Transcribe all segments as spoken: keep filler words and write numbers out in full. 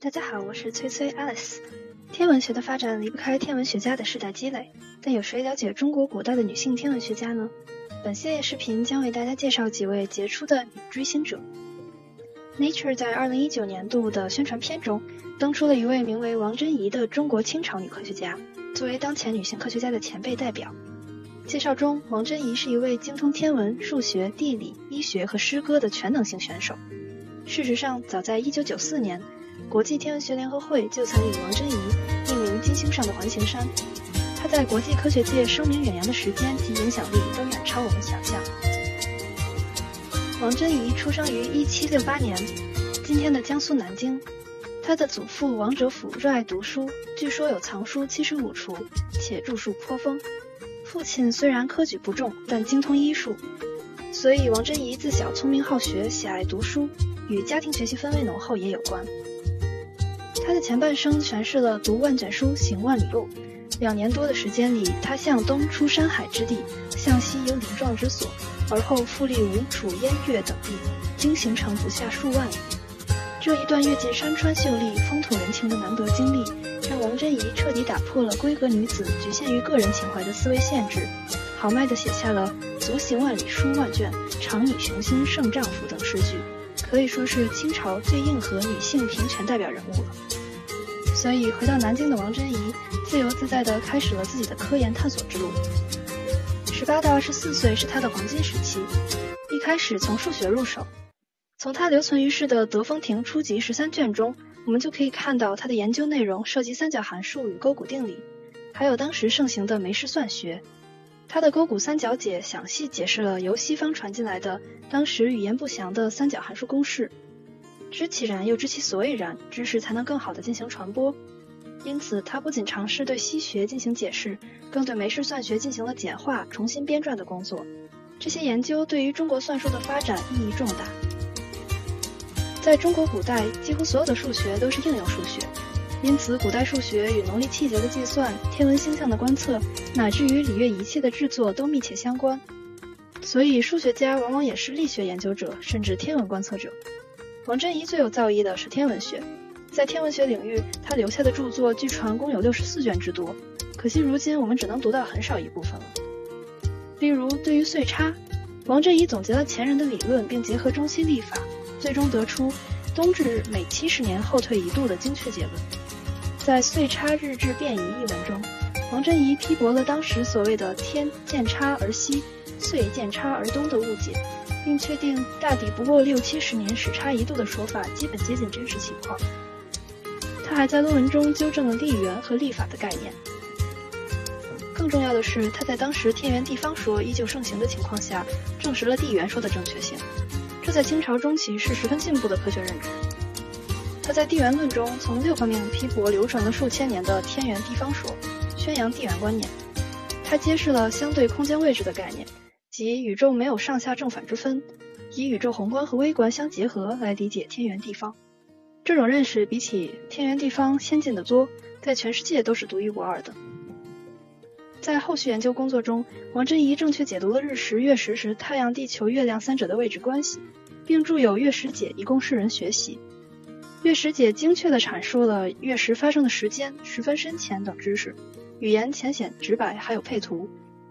大家好，我是崔崔 Alice。天文学的发展离不开天文学家的世代积累，但有谁了解中国古代的女性天文学家呢？本系列视频将为大家介绍几位杰出的女追星者。Nature 在二零一九年度的宣传片中登出了一位名为王贞仪的中国清朝女科学家，作为当前女性科学家的前辈代表。介绍中，王贞仪是一位精通天文、数学、地理、医学和诗歌的全能型选手。事实上，早在一九九四年，国际天文学联合会就曾以王贞仪命名金星上的环形山。她在国际科学界声名远扬的时间及影响力都远超我们想象。王贞仪出生于一七六八年，今天的江苏南京。她的祖父王哲甫热爱读书，据说有藏书七十五处，且著述颇丰。父亲虽然科举不中，但精通医术，所以王贞仪自小聪明好学，喜爱读书，与家庭学习氛围浓厚也有关。他的前半生诠释了读万卷书，行万里路。两年多的时间里，他向东出山海之地，向西有礼壮之所，而后复历吴楚燕越等地，经行程不下数万里。这一段阅尽山川秀丽、风土人情的难得经历，让王贞仪彻底打破了闺阁女子局限于个人情怀的思维限制，豪迈地写下了足行万里书万卷，常以雄心胜丈夫等诗句，可以说是清朝最硬核女性平权代表人物了。所以回到南京的王贞仪自由自在地开始了自己的科研探索之路。十八到二十四岁是她的黄金时期，一开始从数学入手。从她留存于世的德丰亭初级十三卷中，我们就可以看到她的研究内容涉及三角函数与勾股定理，还有当时盛行的梅氏算学。她的勾股三角解详细解释了由西方传进来的当时语言不详的三角函数公式。知其然又知其所以然，知识才能更好地进行传播。因此他不仅尝试对西学进行解释，更对梅氏算学进行了简化、重新编撰的工作。这些研究对于中国算术的发展意义重大。在中国古代，几乎所有的数学都是应用数学，因此古代数学与农历气节的计算、天文星象的观测，乃至于礼乐仪器的制作都密切相关。所以数学家往往也是力学研究者，甚至天文观测者。王贞仪最有造诣的是天文学，在天文学领域，他留下的著作据传共有六十四卷之多，可惜如今我们只能读到很少一部分了。例如，对于岁差，王贞仪总结了前人的理论，并结合中西历法，最终得出冬至每七十年后退一度的精确结论。在《岁差日至变移》一文中，王贞仪批驳了当时所谓的天渐差而西，岁渐差而东的误解，并确定大抵不过六七十年时差一度的说法基本接近真实情况。他还在论文中纠正了历元和历法的概念。更重要的是，他在当时天圆地方说依旧盛行的情况下，证实了地圆说的正确性。这在清朝中期是十分进步的科学认知。他在地圆论中从六方面批驳流传了数千年的天圆地方说，宣扬地圆观念。他揭示了相对空间位置的概念，即宇宙没有上下正反之分，以宇宙宏观和微观相结合来理解天圆地方。这种认识比起天圆地方先进得多，在全世界都是独一无二的。在后续研究工作中，王贞仪正确解读了日食、月食时太阳、地球、月亮三者的位置关系，并著有《月食解》以供世人学习。《月食解》精确地阐述了月食发生的时间、时分深浅等知识，语言浅显直白，还有配图。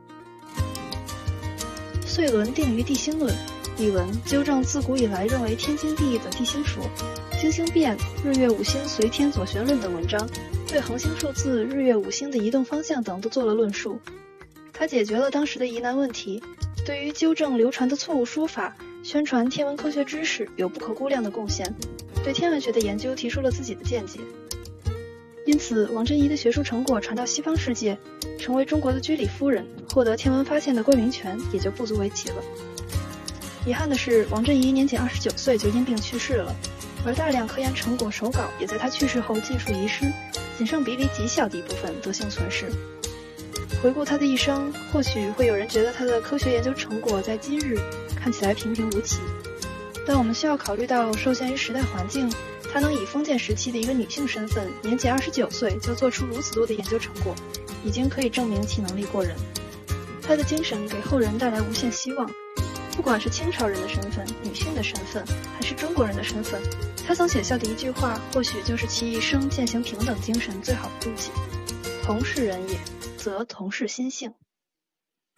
岁轮定于地心论一文纠正自古以来认为天经地义的地心说，金星变、日月五星随天左旋论等文章，对恒星数字、日月五星的移动方向等都做了论述。他解决了当时的疑难问题，对于纠正流传的错误说法、宣传天文科学知识有不可估量的贡献，对天文学的研究提出了自己的见解。因此，王贞仪的学术成果传到西方世界，成为中国的居里夫人，获得天文发现的冠名权也就不足为奇了。遗憾的是，王贞仪年仅二十九岁就因病去世了，而大量科研成果手稿也在他去世后尽数遗失，仅剩比例极小的一部分得幸存世。回顾他的一生，或许会有人觉得他的科学研究成果在今日看起来平平无奇，但我们需要考虑到受限于时代环境，她能以封建时期的一个女性身份，年仅二十九岁就做出如此多的研究成果，已经可以证明其能力过人。她的精神给后人带来无限希望， 不管是清朝人的身份、女性的身份，还是中国人的身份，他曾写下的一句话，或许就是其一生践行平等精神最好的注解：同是人也，则同是心性。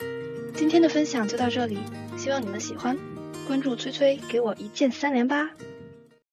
今天的分享就到这里，希望你们喜欢。关注崔崔，给我一键三连吧。